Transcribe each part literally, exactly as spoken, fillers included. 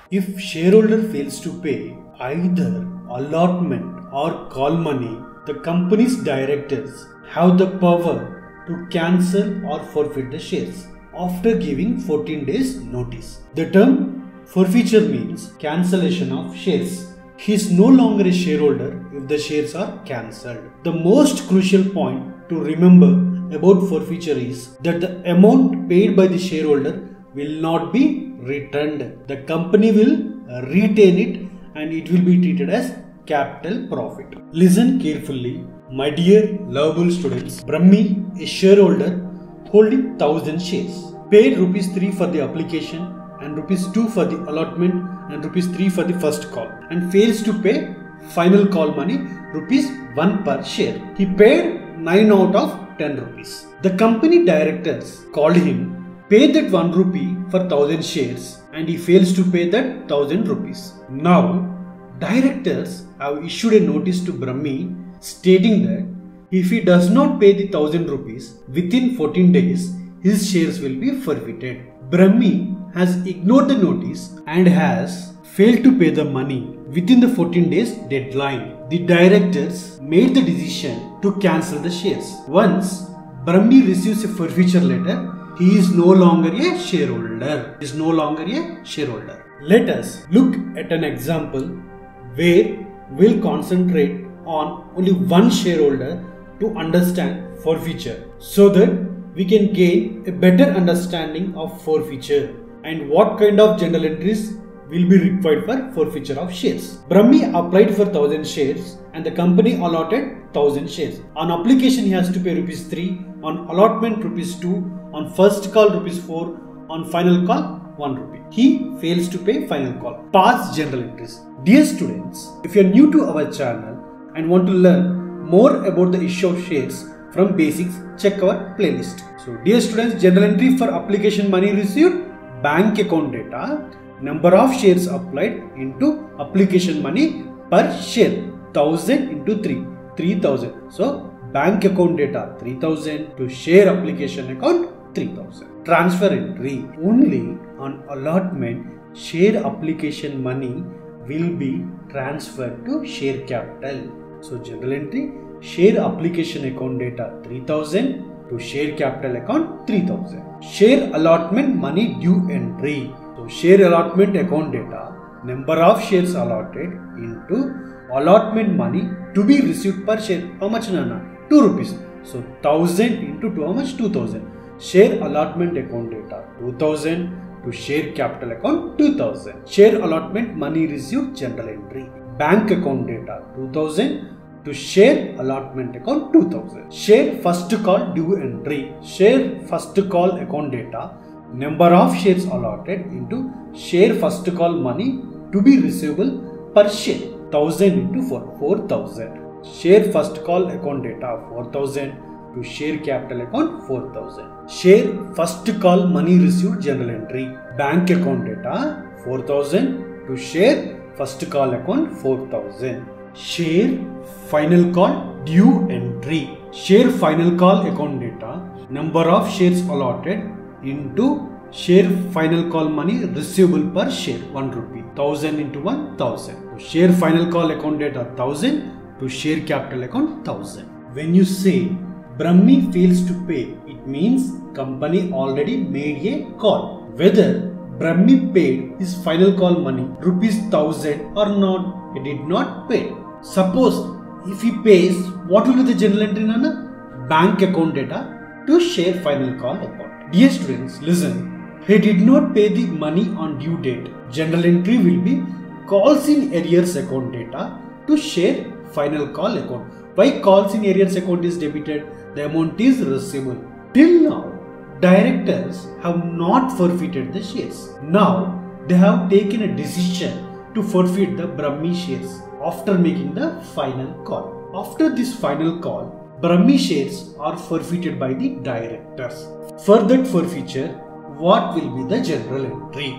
If shareholder fails to pay either allotment or call money, the company's directors have the power to cancel or forfeit the shares after giving fourteen days notice. The term forfeiture means cancellation of shares. He is no longer a shareholder if the shares are cancelled. The most crucial point to remember about forfeiture is that the amount paid by the shareholder will not be returned. The company will retain it and it will be treated as capital profit. Listen carefully, my dear lovable students. Brahmi, a shareholder holding one thousand shares, paid rupees three for the application and rupees two for the allotment and rupees three for the first call, and fails to pay final call money rupees one per share. He paid nine out of ten rupees. The company directors called him, pay that one rupee for one thousand shares, and he fails to pay that one thousand rupees. Now, directors have issued a notice to Brahmi stating that if he does not pay the one thousand rupees within fourteen days, his shares will be forfeited. Brahmi has ignored the notice and has failed to pay the money within the fourteen days deadline. The directors made the decision to cancel the shares. Once Brahmi receives a forfeiture letter, he is no longer a shareholder. He is no longer a shareholder. Let us look at an example where we'll concentrate on only one shareholder to understand forfeiture, so that we can gain a better understanding of forfeiture and what kind of journal entries will be required for forfeiture of shares. Brahmi applied for one thousand shares and the company allotted one thousand shares. On application he has to pay rupees three, on allotment rupees two, on first call rupees four, on final call one rupee. He fails to pay final call. Past journal entries. Dear students, if you are new to our channel and want to learn more about the issue of shares from basics, check our playlist. So dear students, journal entry for application money received, bank account data, number of shares applied into application money per share, one thousand into three, three thousand. So bank account data three thousand to share application account three thousand. Transfer entry. Only on allotment, share application money will be transferred to share capital. So general entry, share application account data three thousand to share capital account three thousand. Share allotment money due entry. So share allotment account data, number of shares allotted into allotment money to be received per share. How much nana? two rupees. So one thousand into two, how much? two thousand. Share allotment account data two thousand to share capital account two thousand. Share allotment money received journal entry. Bank account data two thousand to share allotment account two thousand. Share first call due entry. Share first call account data, number of shares allotted into share first call money to be receivable per share, one thousand into four, four thousand. Share first call account data four thousand to share capital account four thousand. Share first call money received journal entry. Bank account data four thousand to share first call account four thousand. Share final call due entry. Share final call account data, number of shares allotted into share final call money receivable per share one rupee, one thousand into one thousand. Share final call account data one thousand to share capital account one thousand. When you say Brahmi fails to pay, it means company already made a call. Whether Brahmi paid his final call money rupees one thousand or not, he did not pay. Suppose if he pays, what will be the journal entry, Nana? Bank account data to share final call account. Dear students, listen. He did not pay the money on due date. Journal entry will be calls in arrears account data to share final call account. Why calls in arrears account is debited? The amount is receivable. Till now, directors have not forfeited the shares. Now, they have taken a decision to forfeit the Brahmi shares after making the final call. After this final call, Brahmi shares are forfeited by the directors. For that forfeiture, what will be the journal entry?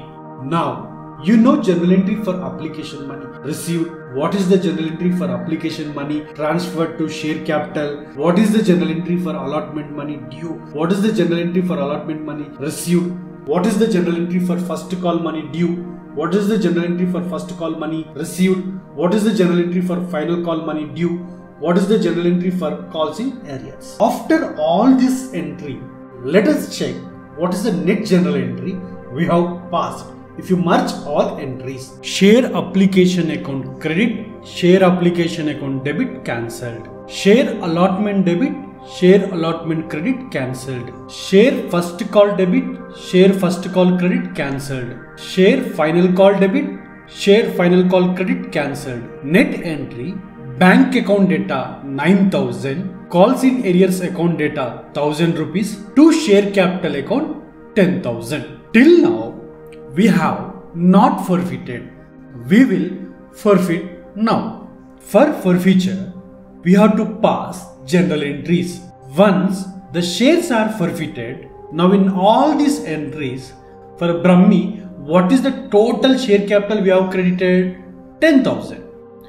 Now, you know journal entry for application money received. What is the journal entry for application money transferred to share capital? What is the journal entry for allotment money due? What is the journal entry for allotment money received? What is the journal entry for first call money due? What is the journal entry for first call money received? What is the journal entry for final call money due? What is the journal entry for calls in arrears? After all this entry, let us check what is the net journal entry we have passed. If you merge all entries, share application account credit, share application account debit cancelled, share allotment debit, share allotment credit cancelled, share first call debit, share first call credit cancelled, share final call debit, share final call credit cancelled. Net entry, bank account data nine thousand, calls in arrears account data one thousand rupees, to share capital account ten thousand. Till now we have not forfeited. We will forfeit now. For forfeiture, we have to pass journal entries. Once the shares are forfeited, now in all these entries, for Brahmi, what is the total share capital we have credited? ten thousand.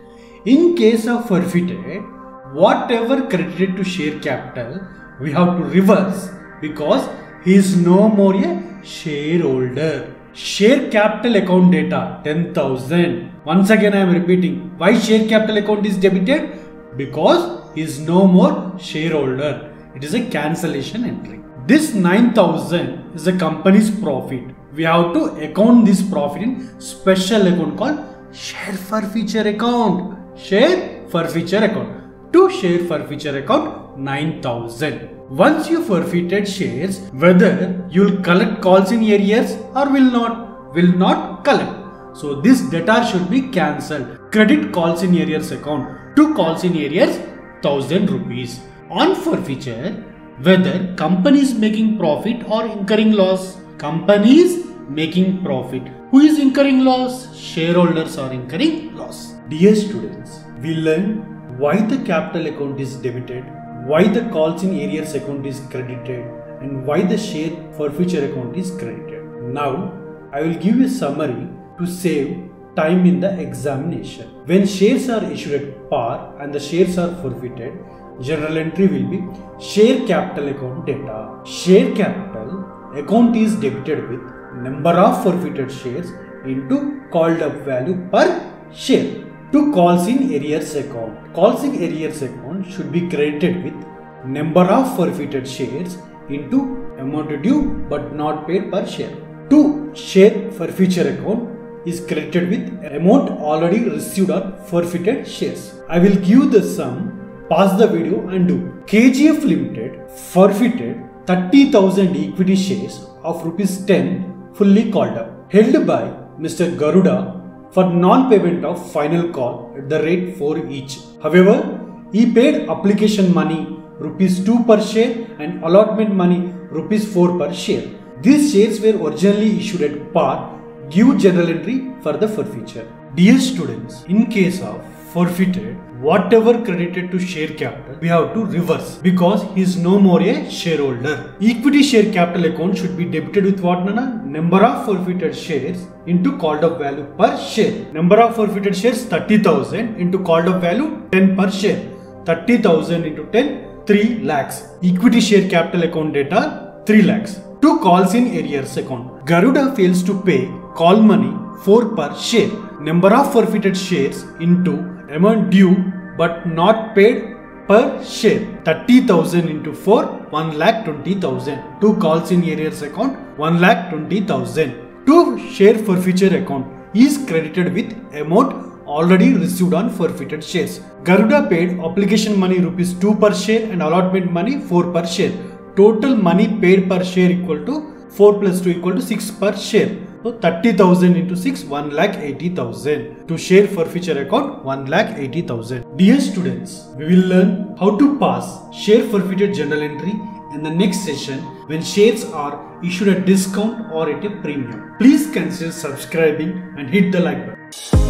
In case of forfeited, whatever credited to share capital, we have to reverse because he is no more a shareholder. Share capital account data ten thousand. Once again I am repeating, why share capital account is debited? Because he is no more shareholder. It is a cancellation entry. This nine thousand is the company's profit. We have to account this profit in special account called share forfeiture account. Share forfeiture account. To share forfeiture account nine thousand. Once you forfeited shares, whether you will collect calls in arrears or will not, will not collect. So this debtor should be cancelled. Credit calls in arrears account. To calls in arrears one thousand rupees. On forfeiture, whether company is making profit or incurring loss. Company is making profit. Who is incurring loss? Shareholders are incurring loss. Dear students, we learned why the capital account is debited, why the calls in arrears account is credited, and why the share forfeiture account is credited. Now, I will give you a summary to save time in the examination. When shares are issued at par and the shares are forfeited, journal entry will be share capital account data. Share capital account is debited with number of forfeited shares into called up value per share. To calls in arrears account. Calls in arrears account should be credited with number of forfeited shares into amount due but not paid per share. To share forfeiture account is credited with amount already received on forfeited shares. I will give the sum, pause the video and do. K G F Limited forfeited thirty thousand equity shares of rupees ten fully called up, held by Mister Garuda for non-payment of final call at the rate four each. However, he paid application money rupees two per share and allotment money rupees four per share. These shares were originally issued at par. Give journal entry for the forfeiture. Dear students, in case of forfeited, whatever credited to share capital, we have to reverse because he is no more a shareholder. Equity share capital account should be debited with what, Nana? Number of forfeited shares into called up value per share. Number of forfeited shares thirty thousand into called up value ten per share. thirty thousand into ten, three lakhs. Equity share capital account data three lakhs. To calls in arrears account. Garuda fails to pay call money four per share. Number of forfeited shares into amount due but not paid per share. thirty thousand into four, one lakh twenty thousand. To calls in arrears account, one lakh twenty thousand. To share forfeiture account is credited with amount already received on forfeited shares. Garuda paid application money rupees two per share and allotment money four per share. Total money paid per share equal to four plus two equal to six per share. So thirty thousand into six, one lakh eighty thousand. To share forfeiture account, one lakh eighty thousand. Dear students, we will learn how to pass share forfeited journal entry in the next session when shares are issued at discount or at a premium. Please consider subscribing and hit the like button.